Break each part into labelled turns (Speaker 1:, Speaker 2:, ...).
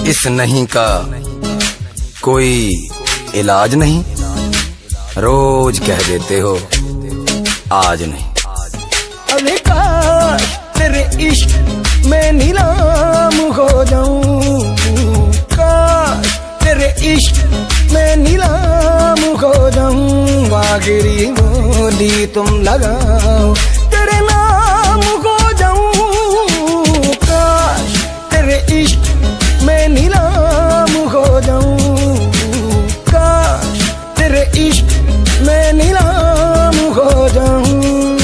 Speaker 1: इस नहीं का कोई इलाज नहीं, रोज कह देते हो आज नहीं।
Speaker 2: अरे काश तेरे इश्क में नीलाम हो जाऊं, काश तेरे इश्क में नीलाम हो जाऊं। आखिरी बोली तुम लगाओ तेरे नाम हो जाऊं, काश तेरे इश्क में नीलाम हो जाऊं, काश तेरे इश्क में नीलाम हो जाऊं।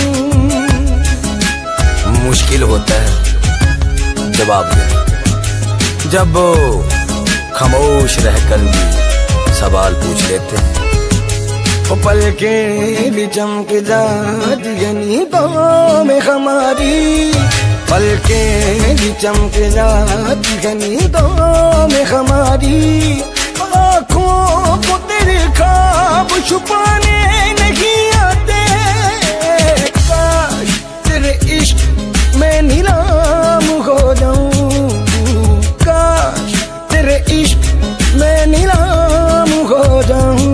Speaker 1: मुश्किल होता है जवाब देना जब खामोश रहकर भी सवाल पूछ लेते हैं।
Speaker 2: पल के भी चमक जाती नींदों में हमारी, पल के भी चमक जाती नींदों में हमारी। आँखों को तेरे ख्वाब छुपाने नहीं आते, काश तेरे इश्क में नीलाम हो जाऊं, काश तेरे इश्क में नीलाम हो जाऊं।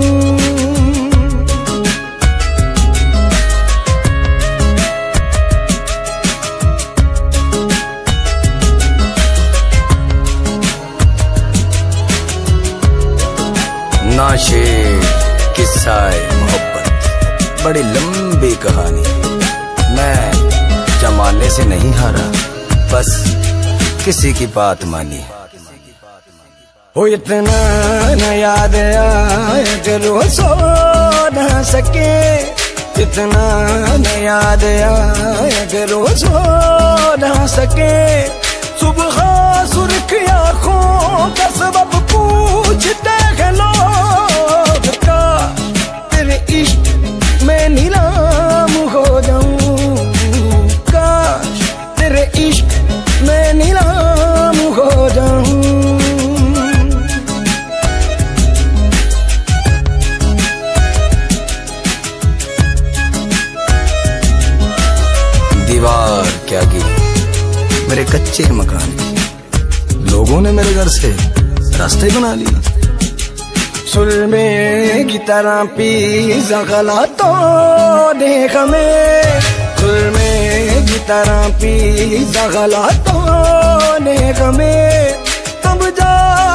Speaker 1: नाशे किस्साए मोहब्बत बड़ी लंबी कहानी, मैं जमाने से नहीं हारा, बस किसी की बात मानी।
Speaker 2: हो इतना न याद आए करो सो न सके, इतना न याद आए करो सो न सके। सुबह सुर्ख आँखों का सबब पूछते हैं लोग, काश तेरे इश्क में नीलाम हो जाऊं, काश तेरे इश्क में नीलाम हो जाऊं।
Speaker 1: दीवार क्या गिरी मेरे कच्चे मकान की, लोगों ने मेरे घर से रास्ते बना लिए।
Speaker 2: सुलमे की तरह पीसा गलातों ने हमें, सुलमे की तरह पीसा गलातों ने हमें। तब जा